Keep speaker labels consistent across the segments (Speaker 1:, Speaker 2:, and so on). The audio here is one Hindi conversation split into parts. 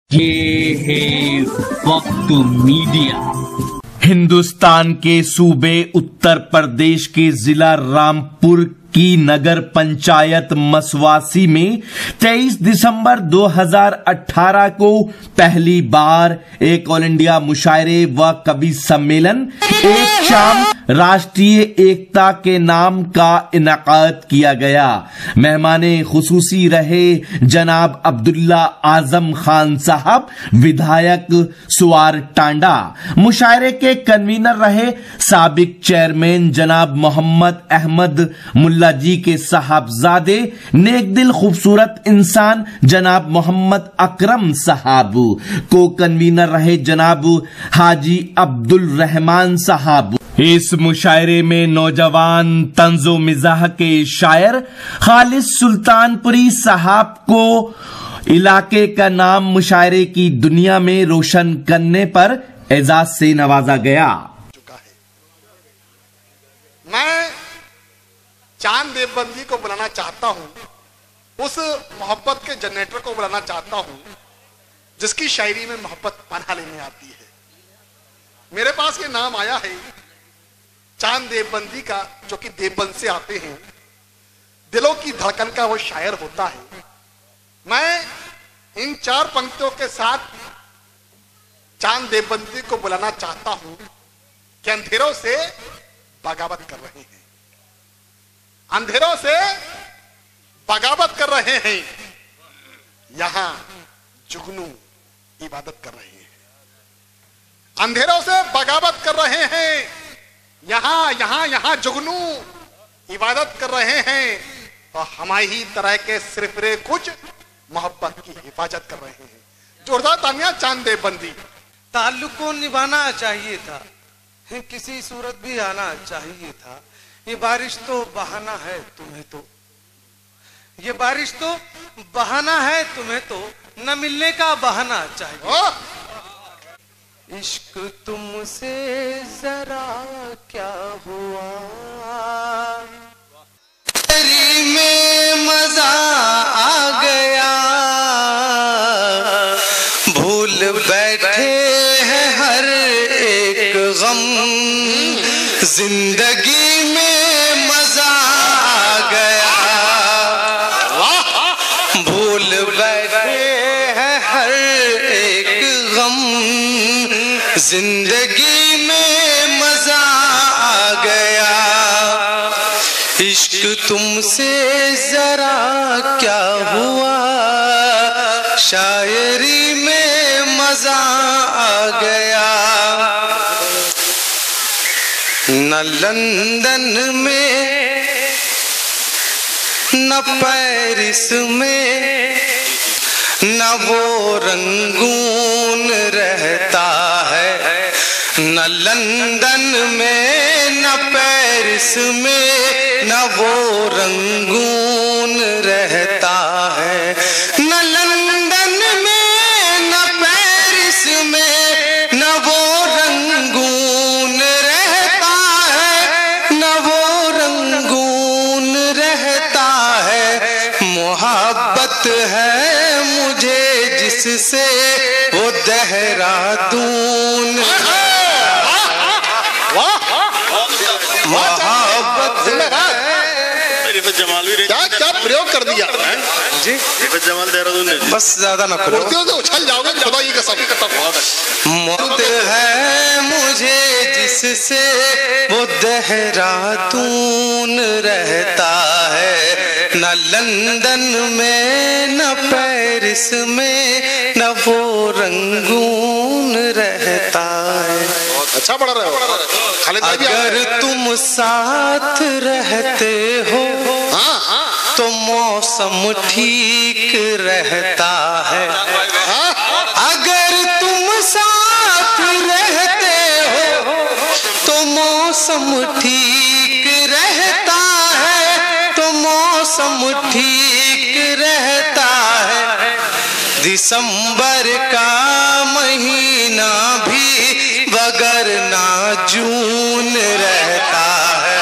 Speaker 1: ये है वक्त मीडिया।
Speaker 2: हिंदुस्तान के सूबे उत्तर प्रदेश के जिला रामपुर की नगर पंचायत मसवासी में 23 दिसंबर 2018 को पहली बार एक ऑल इंडिया मुशायरे व कवि सम्मेलन एक शाम राष्ट्रीय एकता के नाम का इनाकाद किया गया। मेहमाने खुसूसी रहे जनाब अब्दुल्ला आजम खान साहब, विधायक सुवार टांडा। मुशायरे के कन्वीनर रहे साबिक चेयरमैन जनाब मोहम्मद अहमद मुल्ला जी के साहबजादे, नेक दिल खूबसूरत इंसान जनाब मोहम्मद अकरम साहब। को कन्वीनर रहे जनाब हाजी अब्दुल रहमान साहब। इस मुशायरे में नौजवान तंजो मिजाह के शायर खालिद सुल्तानपुरी साहब को इलाके का नाम मुशायरे की दुनिया में रोशन करने पर एजाज से नवाजा गया।
Speaker 3: मैं चांद देवबंदी को बुलाना चाहता हूं, उस मोहब्बत के जनरेटर को बुलाना चाहता हूं जिसकी शायरी में मोहब्बत पनाह लेने आती है। मेरे पास ये नाम आया है चांद देवबंदी का, जो कि देवबंद से आते हैं। दिलों की धड़कन का वो शायर होता है। मैं इन चार पंक्तियों के साथ चांद देवबंदी को बुलाना चाहता हूं कि अंधेरों से बगावत कर रहे हैं, अंधेरों से बगावत कर रहे हैं, यहां जुगनू इबादत कर रहे हैं। अंधेरों से बगावत कर रहे हैं, यहां जुगनू इबादत कर रहे हैं, और हमारी तरह के सिरफिरे कुछ मोहब्बत की हिफाजत कर रहे हैं। जोरदार तालियां चांद देवबंदी।
Speaker 4: ताल्लुक को निभाना चाहिए था, किसी सूरत भी आना चाहिए था। ये बारिश तो बहाना है तुम्हें तो, ये बारिश तो बहाना है तुम्हें तो, न मिलने का बहाना चाहिए। इश्क तुमसे जरा क्या हुआ, तेरी में मजा आ गया, भूल बैठे हैं हर एक गम, जिंदगी में मजा आ गया, भूल बैठे हैं हर एक गम, जिंदगी में मजा आ गया। इश्क तुमसे जरा क्या हुआ, शायरी में मजा आ गया। न लंदन में न पेरिस में न वो रंगून रहता है, न लंदन में न पेरिस में न वो रंगून रहता है, न लंदन में न पेरिस में न वो रंगून रहता है, न वो रंगून रहता है। मोहब्बत है मुझे जिससे वो देहरादून, मोहब्बत
Speaker 3: क्या प्रयोग कर दिया
Speaker 4: जी,
Speaker 5: जमाल देहरादून ने
Speaker 4: बस ज्यादा ना करो,
Speaker 3: तो उछल जाओगे खुदा की कसम।
Speaker 4: मोहब्बत है मुझे जिससे वो देहरादून रहता है, न लंदन में न पेरिस में न वो रंगून रहता है।
Speaker 3: अच्छा पढ़ रहे हो खालिद भाई।
Speaker 4: अगर तुम साथ रहते हो तो मौसम ठीक रहता है, अगर तुम साथ रहते हो तो मौसम ठीक रहता है, तो मौसम ठीक रहता है। दिसंबर का महीना भी बगर ना जून रहता है,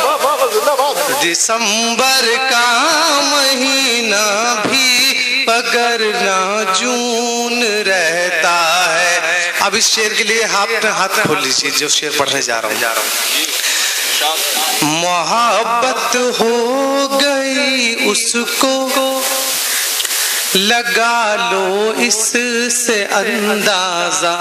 Speaker 4: दिसंबर का महीना भी मगर ना जून रहता है। अब इस शेर के लिए हाथ पे हाथ खोल लीजिए जो शेर पढ़ने जा रहा हूँ। मोहब्बत हो गई उसको लगा लो इससे अंदाजा,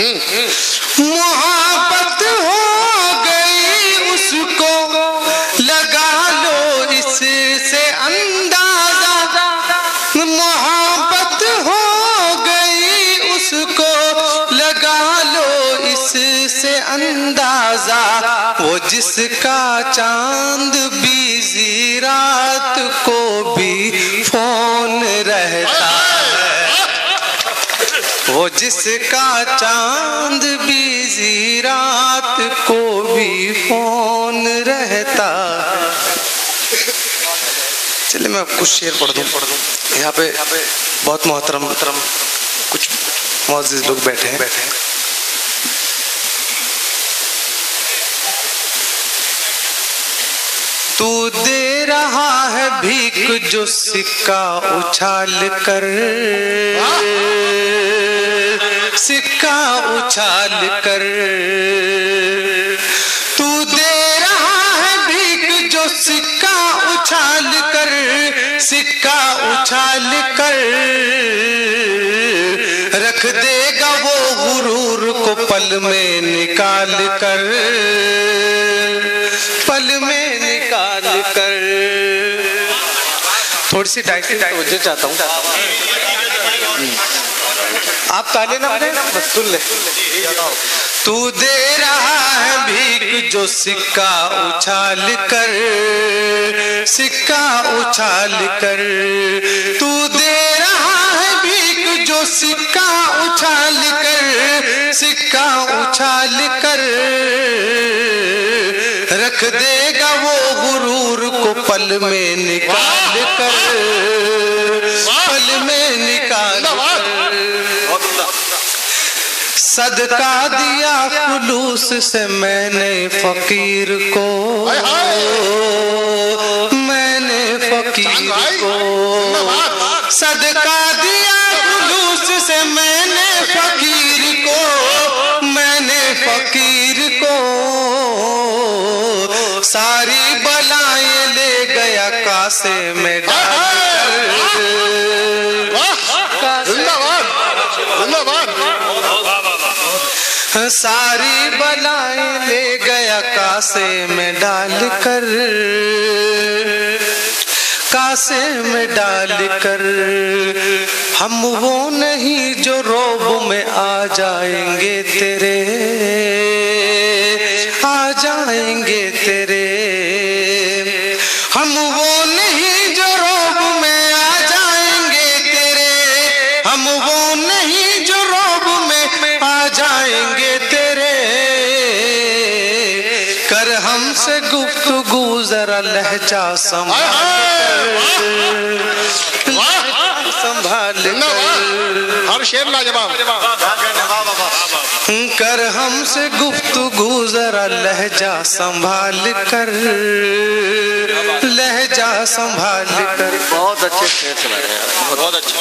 Speaker 4: मोहब्बत हो गई उसको लगा लो इससे अंदाजा, मोहब्बत हो गई उसको लगा लो इससे अंदाजा। वो जिसका चांद बीजी रात को भी फोन रहता है, वो जिसका चांद बीजी रात को भी फोन रहता। चलिए मैं कुछ शेर पढ़ दूं। यहाँ पे बहुत मोहतरम कुछ मौजूद लोग बैठे हैं। तू दे रहा है भीख जो सिक्का उछाल कर, सिक्का उछाल कर। तू दे रहा है भीख जो सिक्का उछाल कर, सिक्का उछाल कर। रख देगा वो गुरूर को पल में निकाल कर, पल में निकाल कर। थोड़ी सी टाइट तवज्जो चाहता हूँ। आप ताले ना बने बस सुन ले। तू दे रहा है भीख जो सिक्का उछाल कर, सिक्का उछाल कर। तू दे रहा है भीख जो सिक्का उछाल कर, सिक्का उछाल कर। रख देगा वो गुरूर को पल में निकाल कर, पल में निकाल कर। सदका दिया खुलूस से मैंने फकीर को, मैंने फकीर को। सदका दिया खुलूस से मैंने फकीर को, मैंने फकीर को। सारी बलाएं ले गया कासे में डालकर, सारी बलाएं ले गया कासे में डालकर, कासे में डालकर। हम वो नहीं जो रोब में आ जाएंगे तेरे, आ जाएंगे तेरे। हम वो नहीं जो रोब में आ जाएंगे तेरे, हम वो नहीं जो रोब में आ जाएंगे तेरे। कर हमसे गुफ्तगू जरा लहजा संभाल
Speaker 3: हर शेर लाजवाब।
Speaker 4: कर हमसे गुफ्तगू जरा लहजा संभाल कर, लहजा संभाल कर।
Speaker 5: बहुत अच्छे शेर सुना रहे हैं, बहुत अच्छे।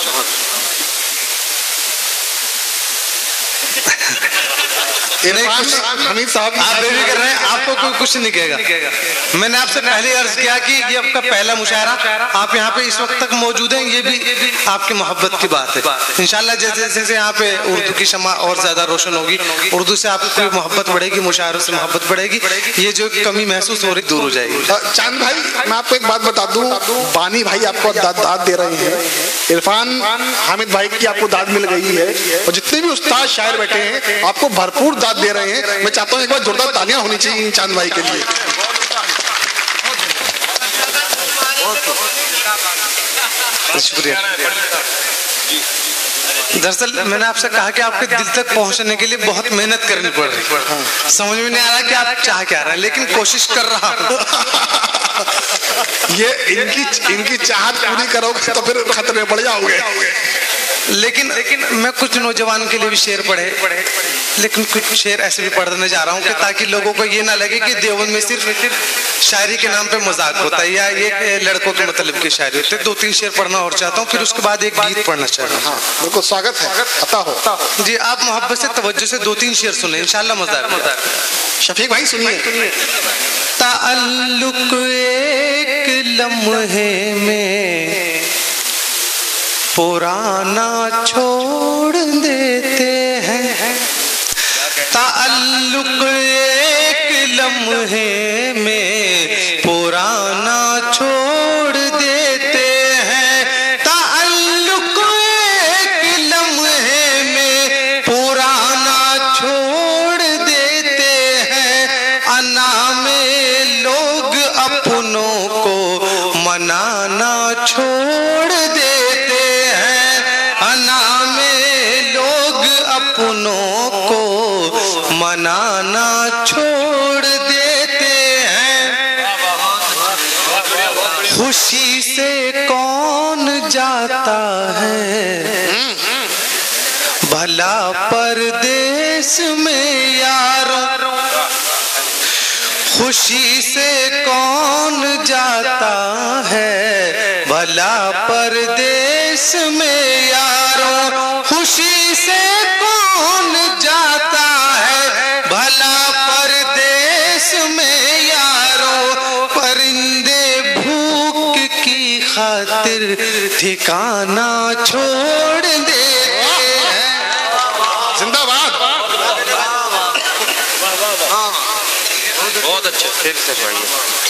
Speaker 3: हमीद साहब
Speaker 4: आप बेबी कर रहे हैं, आपको कोई कुछ नहीं कहेगा। मैंने आपसे पहले अर्ज किया कि ये आपका पहला मुशायरा, आप यहाँ पे इस वक्त तक मौजूद हैं, ये भी आपकी मोहब्बत की बात है। इंशाल्लाह जैसे जैसे यहाँ पे उर्दू की शमा और ज्यादा रोशन होगी, उर्दू से आपको मोहब्बत बढ़ेगी, मुशायरों से मोहब्बत बढ़ेगी, ये जो कमी महसूस हो रही दूर हो जाएगी।
Speaker 3: चांद भाई मैं आपको एक बात बता दूं, बानी भाई आपको दाद दे रहे हैं, इरफान हामिद भाई की आपको दाद मिल गई है, और जितने भी उस्ताद शायर बैठे हैं आपको भरपूर दाद दे रहे हैं। मैं चाहता हूँ एक बार जोरदार तालियां होनी चाहिए चांद भाई के लिए।
Speaker 4: शुक्रिया। दरअसल मैंने आपसे कहा कि आपके दिल तक पहुंचने के लिए बहुत मेहनत करनी पड़ रही है। समझ में नहीं आ रहा कि आप चाह क्या रहे हैं, लेकिन कोशिश कर रहा हूं।
Speaker 3: ये इनकी चाहत पूरी करोगे तो फिर खतरे में पड़ जाओगे।
Speaker 4: लेकिन मैं कुछ नौजवान के लिए भी शेर पढ़े, लेकिन कुछ शेर ऐसे भी पढ़ने जा रहा हूँ कि ताकि लोगों को ये ना लगे कि देवबंद में सिर्फ शायरी के नाम पे मजाक होता है या ये लड़कों के मतलब की शायरी होती है। 2-3 शेर पढ़ना और चाहता हूँ, फिर उसके बाद एक गीत पढ़ना चाहता हूँ।
Speaker 3: बिल्कुल स्वागत है, अता हो
Speaker 4: जी। आप मोहब्बत से तवज्जो से 2-3 शेर सुने, इंशाल्लाह मजा आएगा।
Speaker 3: शफीक भाई सुनिए।
Speaker 4: ताल्लुक एक लम्हे में पुराना छोड़ देते हैं, ताल्लुक एक लम्हे में पुराना छोड़ देते हैं, ताल्लुक एक लम्हे में पुराना छोड़ देते हैं। अना में लोग अपनों को मनाना छोड़ देते हैं, अना में लोग अपनों को मनाना छोड़ देते हैं। खुशी से कौन जाता है भला परदेश में यारों, खुशी से कौन जाता है भला परदेश में यारों, खुशी से कौन जाता है भला परदेश में यारों। परिंदे भूख की खातिर ठिकाना छोड़ देते हैं।
Speaker 3: जिंदाबाद।
Speaker 5: बहुत अच्छा, फिर से पढ़िए।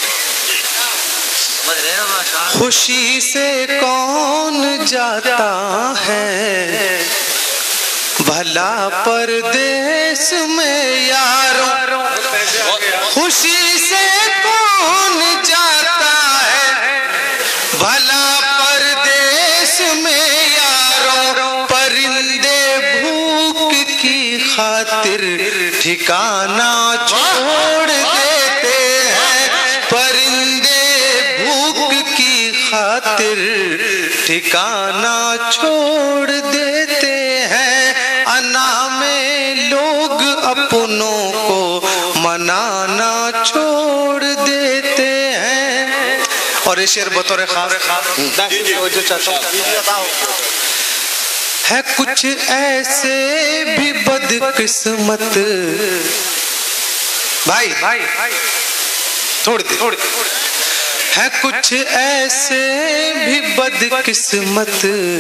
Speaker 4: खुशी से कौन जाता है भला परदेश में यारों, खुशी से कौन जाता है भला परदेश में यारों। परिंदे भूख की खातिर ठिकाना छोड़ देते हैं, परिंदे भूख की खातिर ठिकाना छोड़ देते हैं। अना में लोग अपनों को मनाना छोड़ देते हैं। और ये शेर बतौर खास जो चाहता हूँ है, कुछ ऐसे भी बदकिस्मत भाई छोड़ दे है, कुछ ऐसे भी बदकिस्मत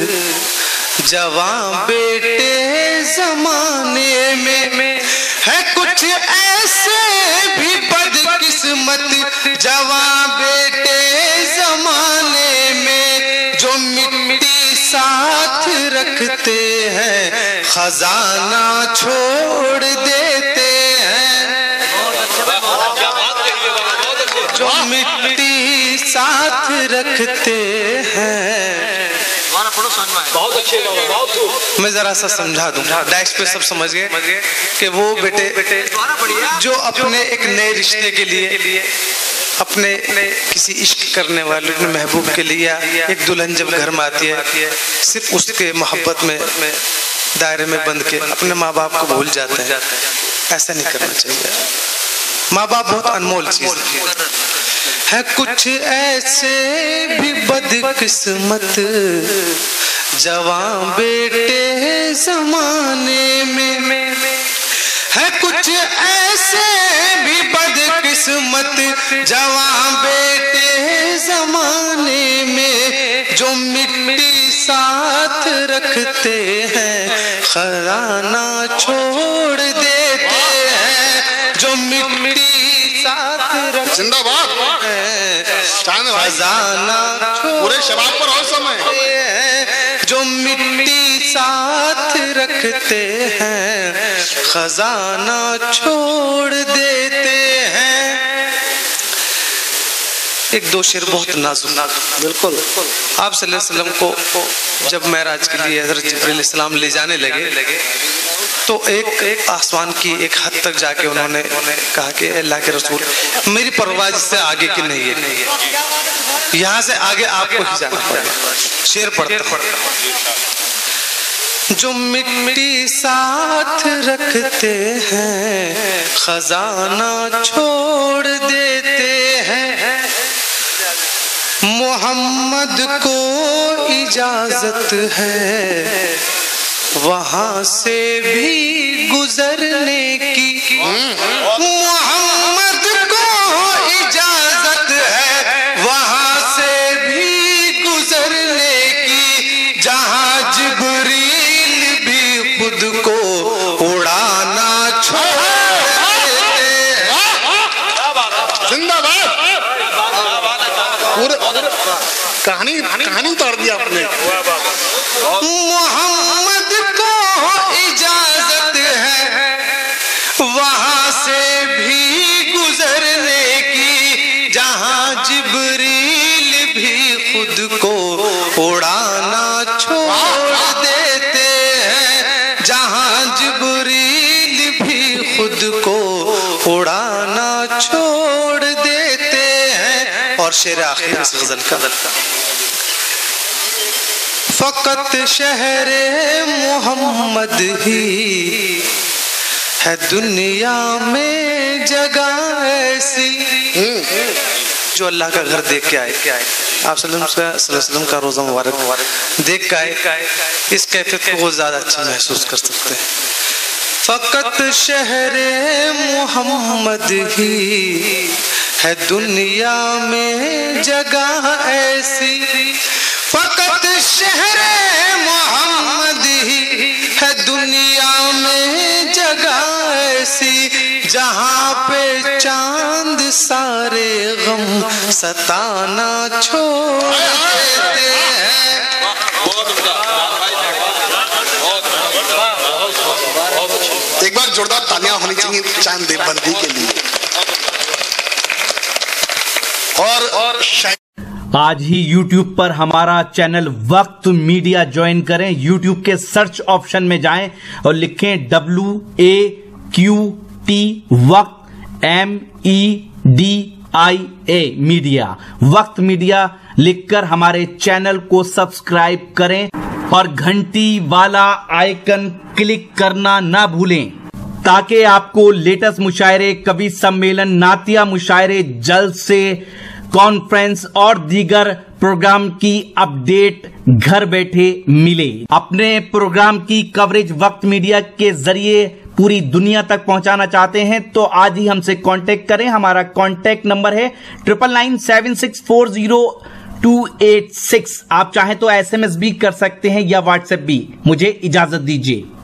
Speaker 4: जवां बेटे जमाने में है, कुछ ऐसे भी बदकिस्मत जवां बेटे जमाने में जो मिट्टी साथ रखते हैं खजाना छोड़ देते हैं, जो मिट्टी साथ रखते हैं। बहुत अच्छे, मैं जरा सा समझा दूं, डैश पे सब समझ गए कि वो बेटे जो अपने एक नए रिश्ते के लिए अपने किसी इश्क करने वाले अपने महबूब के लिए एक दुल्हन जब घर में आती है सिर्फ उसके मोहब्बत में दायरे में बंद के अपने माँ बाप को भूल जाते हैं। ऐसा नहीं करना चाहिए, माँ बाप बहुत अनमोल चीज है। कुछ ऐसे भी बदकिस्मत जवां बेटे जमाने में है, कुछ ऐसे भी बदकिस्मत जवां बेटे जमाने में जो मिट्टी साथ रखते हैं खजाना छोड़ देते हैं, जो मिट्टी साथ रखते
Speaker 3: जिंदाबाद
Speaker 4: खजाना
Speaker 3: पूरे शबाब पर और समय,
Speaker 4: जो मिट्टी साथ रखते हैं खजाना छोड़ देते हैं। एक दो शेर बहुत नाजुक बिल्कुल। आप सल्लल्लाहु अलैहि वसल्लम को जब मेराज के लिए हज़रत जिब्रील अलैहिस्सलाम ले जाने लगे तो एक आसमान की एक हद तक जाके उन्होंने कहा कि अल्लाह के रसूल मेरी परवाज़ से आगे की नहीं है, यहाँ से आगे आपको ही जाना पड़ेगा। शेर पढ़ता जो मिट्टी साथ रखते हैं खजाना छोड़ देते हैं। मोहम्मद को इजाजत है वहां से भी गुजरने की। मोहम्मद को इजाजत है वहां से भी गुजरने की, जहां जिब्रील भी खुद को उड़ाना छोड़ देते हैं।
Speaker 3: जिंदाबाद। पूरे कहानी उतार दिया आपने।
Speaker 4: मोहम्मद को इजाजत है वहां से भी गुजरने की, जहां जिब्रील भी खुद को उड़ाना छोड़ देते हैं। जहां जिब्रील भी खुद को उड़ाना छोड़ देते हैं। और शेर आखिर इस गजल का, फकत शहरे मोहम्मद ही है दुनिया में जगह ऐसी। जो अल्लाह का घर देख के आए, आप सल्लल्लाहु अलैहि वसल्लम का रोजा मुबारक देख के आए, इस कैफियत को वो ज्यादा अच्छा महसूस कर सकते हैं। फकत शहरे मोहम्मद ही है दुनिया में जगह ऐसी। फकत शहरे मोहम्मद ही है दुनिया में जगह ऐसी, जहां पे चांद सारे गम सताना छोड़ देते हैं।
Speaker 3: एक बार जोरदार तालियां होनी चाहिए चांद देवबंदी के लिए। और
Speaker 2: आज ही YouTube पर हमारा चैनल वक्त मीडिया ज्वाइन करें। YouTube के सर्च ऑप्शन में जाएं और लिखें WAQT वक्त MEDIA मीडिया। वक्त मीडिया लिखकर हमारे चैनल को सब्सक्राइब करें और घंटी वाला आइकन क्लिक करना ना भूलें, ताकि आपको लेटेस्ट मुशायरे, कवि सम्मेलन, नातिया मुशायरे, जलसे, कॉन्फ्रेंस और दीगर प्रोग्राम की अपडेट घर बैठे मिले। अपने प्रोग्राम की कवरेज वक्त मीडिया के जरिए पूरी दुनिया तक पहुंचाना चाहते हैं तो आज ही हमसे कांटेक्ट करें। हमारा कांटेक्ट नंबर है 9997640286। आप चाहें तो SMS भी कर सकते हैं या व्हाट्सएप भी। मुझे इजाजत दीजिए।